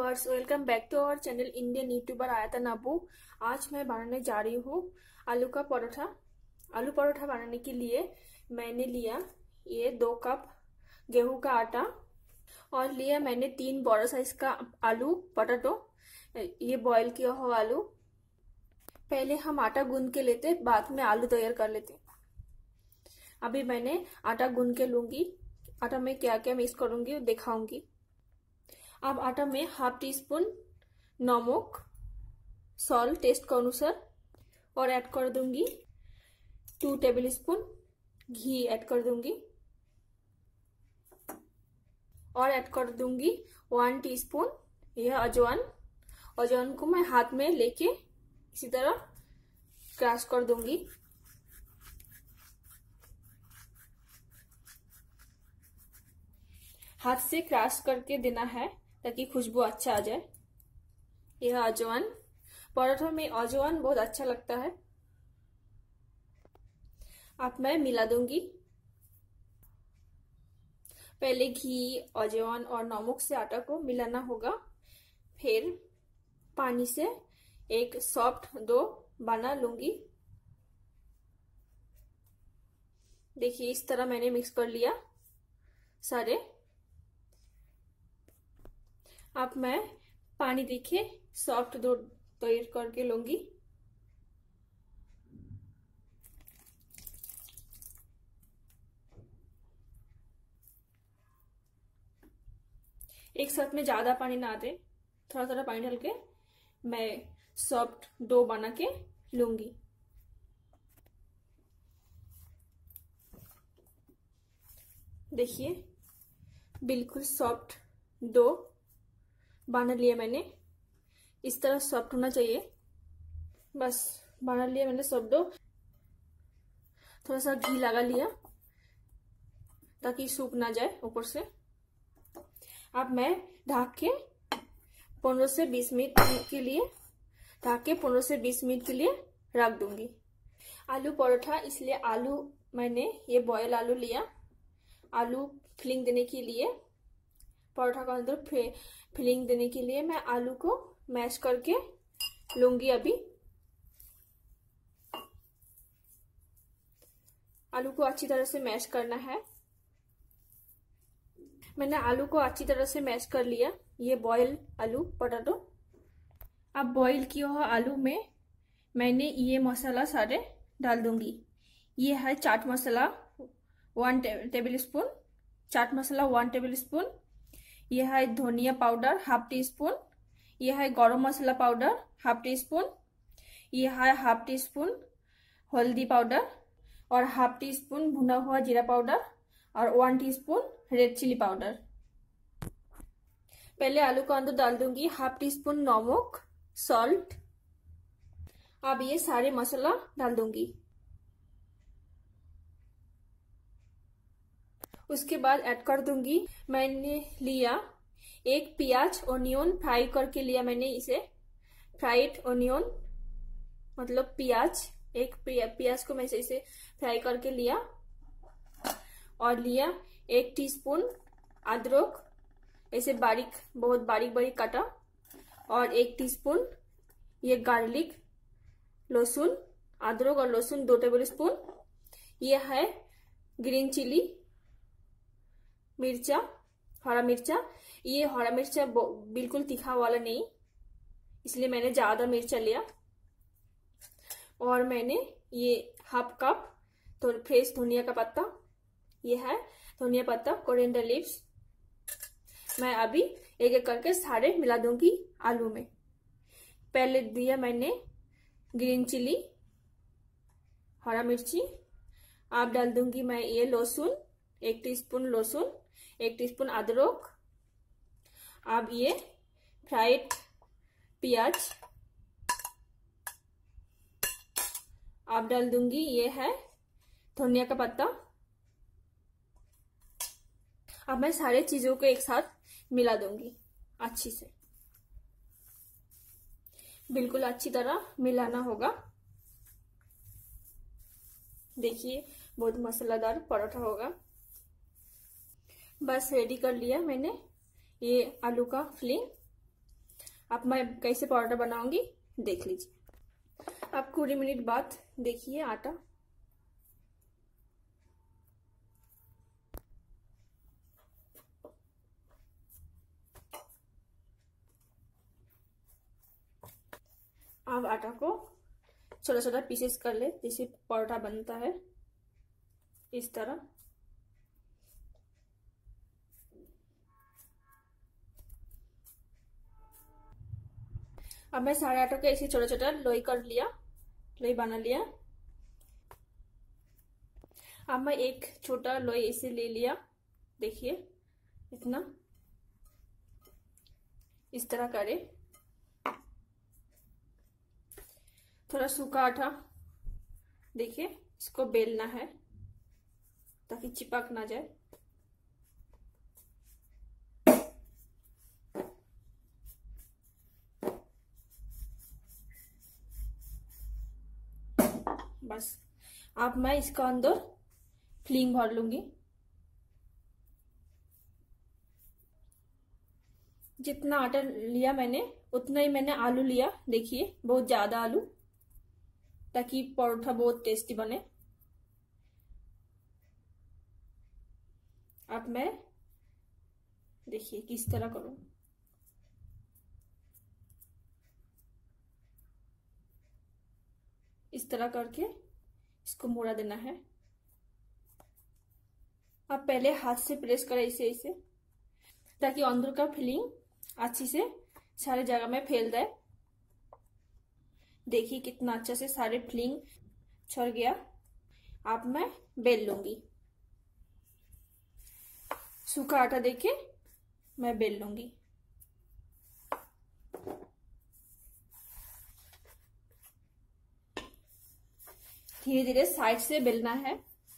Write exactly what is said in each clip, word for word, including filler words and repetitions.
Viewers, welcome back to our channel Indian YouTuber Ayatan Abu. आज मैं बनाने जा रही हूँ आलू का परोठा। आलू परोठा बनाने के लिए मैंने लिया ये दो कप गेहूं का आटा और लिया मैंने तीन बड़ा साइज का आलू पोटैटो, ये बॉईल किया हुआ आलू। पहले हम आटा गूंद के लेते, बाद में आलू तैयार कर लेते। अभी मैंने आटा गूंद के लूंगी। आटा में क्या क्या मिक्स करूंगी दिखाऊंगी। अब आटा में हाफ टी स्पून नमक, सॉल्ट टेस्ट के अनुसार और ऐड कर दूंगी। टू टेबल स्पून घी ऐड कर दूंगी और ऐड कर दूंगी वन टीस्पून यह अजवाइन। अजवाइन को मैं हाथ में लेके इसी तरह क्रश कर दूंगी। हाथ से क्रश करके देना है ताकि खुशबू अच्छा आ जाए। यह अजवाइन, परोठा में अजवाइन बहुत अच्छा लगता है। अब मैं मिला दूंगी। पहले घी, अजवाइन और नमक से आटा को मिलाना होगा, फिर पानी से एक सॉफ्ट डो बना लूंगी। देखिए इस तरह मैंने मिक्स कर लिया सारे। अब मैं पानी देखिए सॉफ्ट डो तैयार करके लूंगी। एक साथ में ज्यादा पानी ना दे, थोड़ा थोड़ा पानी डाल के मैं सॉफ्ट डो बना के लूंगी। देखिए बिल्कुल सॉफ्ट डो बना लिया मैंने। इस तरह सॉफ्ट होना चाहिए। बस बना लिया मैंने सॉफ्ट डो। थोड़ा सा घी लगा लिया ताकि सूख ना जाए ऊपर से। अब मैं ढक के पंद्रह से बीस मिनट के लिए ढक के पंद्रह से बीस मिनट के लिए रख दूंगी। आलू परोठा, इसलिए आलू मैंने ये बॉयल आलू लिया। आलू फिलिंग देने के लिए, परोठा का अंदर फिलिंग देने के लिए मैं आलू को मैश करके लूंगी। अभी आलू को अच्छी तरह से मैश करना है। मैंने आलू को अच्छी तरह से मैश कर लिया। ये बॉयल आलू पोटैटो। अब बॉईल किया हुआ आलू में मैंने ये मसाला सारे डाल दूंगी। ये है chaat masala one tablespoon, chaat masala one tablespoon. यह है धनिया पाउडर हाफ टी स्पून। यह है garam masala powder half teaspoon. यह है हाफ टी स्पून हल्दी पाउडर और हाफ टी स्पून भुना हुआ जीरा पाउडर और one teaspoon red chilli powder. पहले आलू को अंदर डाल दूंगी हाफ टी स्पून नमक, सॉल्ट। अब ये सारे मसाला डाल दूंगी। उसके बाद ऐड कर दूंगी, मैंने लिया एक प्याज, ओनियन फ्राई करके लिया मैंने इसे। फ्राइड ओनियन मतलब प्याज, एक प्याज को मैं इसे फ्राई करके लिया। और लिया एक टीस्पून अदरक, ऐसे बारीक, बहुत बारीक बारीक काटा। और एक टीस्पून ये गार्लिक, लहसुन, अदरक और लहसुन दो टेबल स्पून। ये है ग्रीन चिली, मिर्चा, हरा मिर्चा। ये हरा मिर्चा बिल्कुल तीखा वाला नहीं, इसलिए मैंने ज्यादा मिर्चा लिया। और मैंने ये हाफ कप तो फ्रेश धनिया का पत्ता, ये है धनिया पत्ता, कोरिएंडर लीव्स। मैं अभी एक एक करके सारे मिला दूंगी आलू में। पहले दिया मैंने ग्रीन चिली, हरा मिर्ची। अब डाल दूंगी मैं ये लहसुन, एक टीस्पून लहसुन, एक टीस्पून अदरक। अब ये फ्राइड प्याज। अब डाल दूंगी ये है धनिया का पत्ता। अब मैं सारे चीजों को एक साथ मिला दूंगी अच्छी से। बिल्कुल अच्छी तरह मिलाना होगा। देखिए बहुत मसालेदार परोठा होगा। बस रेडी कर लिया मैंने ये आलू का फिलिंग। अब मैं कैसे पराठा बनाऊंगी देख लीजिए। अब कुछ मिनट बाद देखिए आटा अब आटा को छोटा छोटा पीसेस कर ले, जैसे पराठा बनता है इस तरह। अब मैं सारे आटा को ऐसे छोटा छोटा लोई कर लिया, लोई बना लिया। अब मैं एक छोटा लोई ऐसे ले लिया, देखिए इतना, इस तरह करे। थोड़ा सूखा आटा देखिए, इसको बेलना है ताकि चिपक ना जाए। बस अब मैं इसका अंदर फिलिंग भर लूंगी। जितना आटा लिया मैंने उतना ही मैंने आलू लिया, देखिए बहुत ज्यादा आलू, ताकि परोठा बहुत टेस्टी बने। अब मैं देखिए किस तरह करूं। इस तरह करके इसको मोड़ा देना है। अब पहले हाथ से प्रेस करें इसे ऐसे, ताकि अंदर का फिलिंग अच्छी से सारे जगह में फैल जाए। देखिए कितना अच्छा से सारे फिलिंग छड़ गया। अब मैं बेल लूंगी, सूखा आटा देके मैं बेल लूंगी। धीरे धीरे साइड से बेलना है।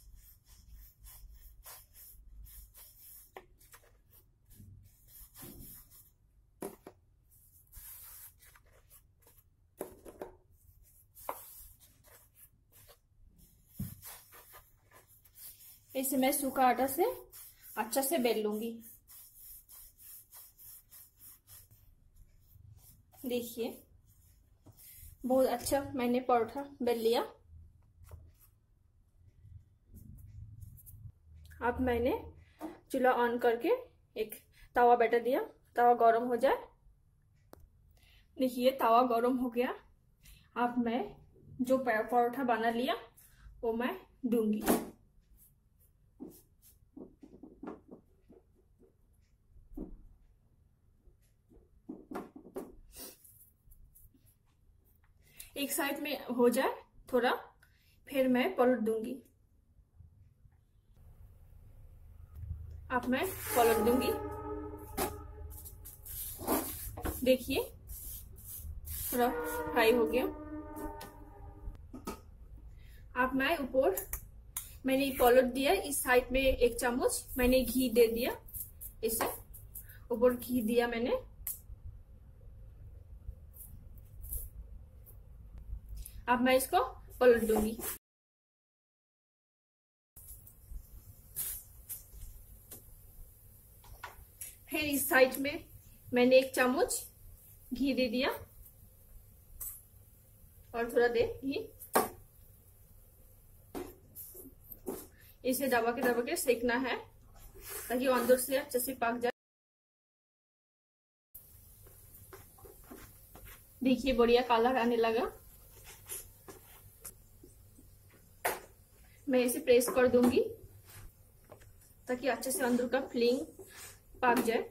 इसे मैं सूखा आटा से अच्छा से बेल लूंगी। देखिए बहुत अच्छा मैंने परोठा बेल लिया। अब मैंने चूल्हा ऑन करके एक तवा बैठा दिया, तवा गरम हो जाए। देखिए तवा गरम हो गया। अब मैं जो परोठा बना लिया वो मैं दूंगी। एक साइड में हो जाए थोड़ा, फिर मैं पलट दूंगी। अब मैं पलट दूंगी। देखिए थोड़ा फ्राई हो गया। अब मैं ऊपर मैंने पलट दिया, इस साइड में एक चम्मच मैंने घी दे दिया, इसे ऊपर घी दिया मैंने। अब मैं इसको पलट दूंगी। फिर इस साइड में मैंने एक चम्मच घी दे दिया और थोड़ा दे घी। इसे दबा के दबा के सेकना है ताकि अंदर से अच्छे से पक जाए। देखिए बढ़िया कलर आने लगा। मैं इसे प्रेस कर दूंगी ताकि अच्छे से अंदर का फिलिंग पक जाए।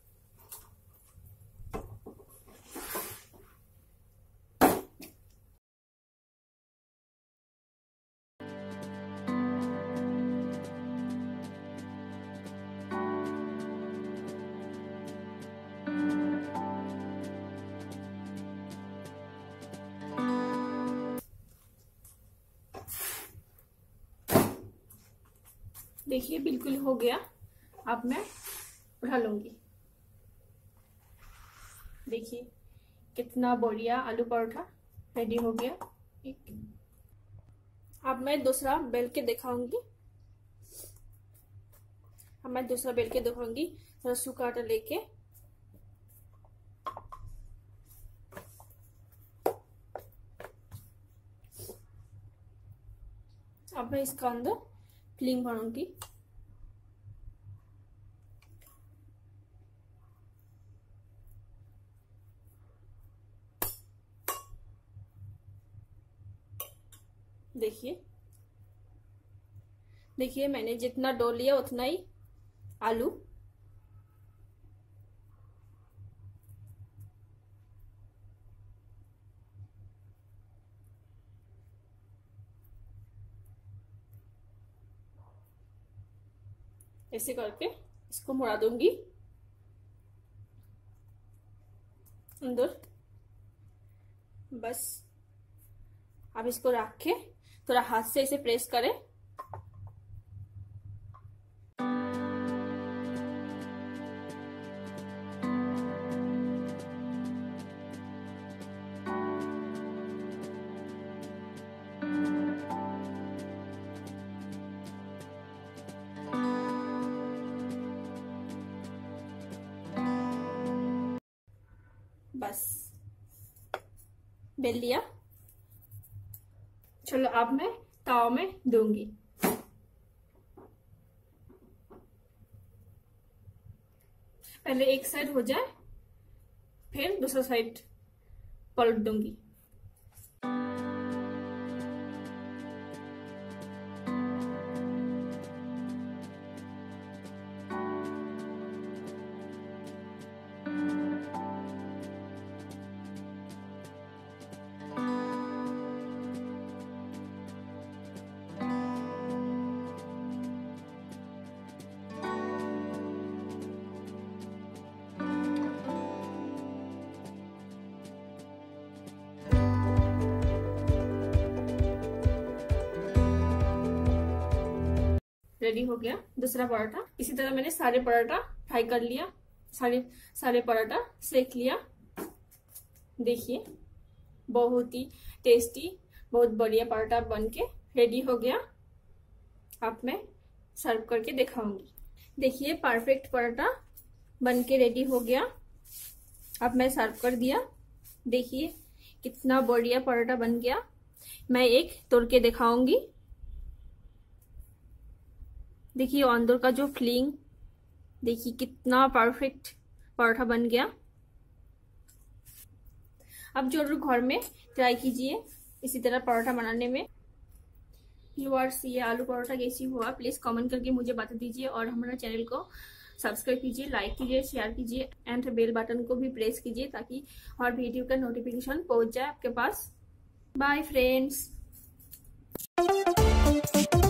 देखिए बिल्कुल हो गया। अब मैं उठा लूंगी। देखिए कितना बढ़िया आलू परोठा रेडी हो गया। अब मैं दूसरा बेल के दिखाऊंगी। अब मैं दूसरा बेल के दिखाऊंगी। थोड़ा सूखा आटा लेके अब मैं इसका अंदर फिलिंग भरूंगी। देखिए देखिए मैंने जितना डो लिया उतना ही आलू। ऐसे करके इसको मुड़ा दूंगी अंदर। बस अब इसको रख के थोड़ा हाथ से इसे प्रेस करें। बस बेल लिया। चलो अब मैं ताव में दूंगी। पहले एक साइड हो जाए फिर दूसरा साइड पलट दूंगी। रेडी हो गया दूसरा पराठा। इसी तरह मैंने सारे पराठा फ्राई कर लिया, सारे सारे पराठा सेक लिया। देखिए बहुत ही टेस्टी, बहुत बढ़िया पराठा बनके रेडी हो गया। अब मैं सर्व करके दिखाऊंगी। देखिए परफेक्ट पराठा बनके रेडी हो गया। अब मैं सर्व कर दिया। देखिए कितना बढ़िया पराठा बन गया। मैं एक तोड़ के दिखाऊंगी। देखिए अंदर का जो फिलिंग, देखिए कितना परफेक्ट पराठा बन गया। अब जरूर घर में ट्राई कीजिए इसी तरह पराठा बनाने में। व्यूअर्स ये आलू पराठा कैसी हुआ प्लीज कमेंट करके मुझे बता दीजिए, और हमारा चैनल को सब्सक्राइब कीजिए, लाइक कीजिए, शेयर कीजिए एंड बेल बटन को भी प्रेस कीजिए ताकि हर वीडियो का नोटिफिकेशन पहुंच जाए आपके पास। Bye friends.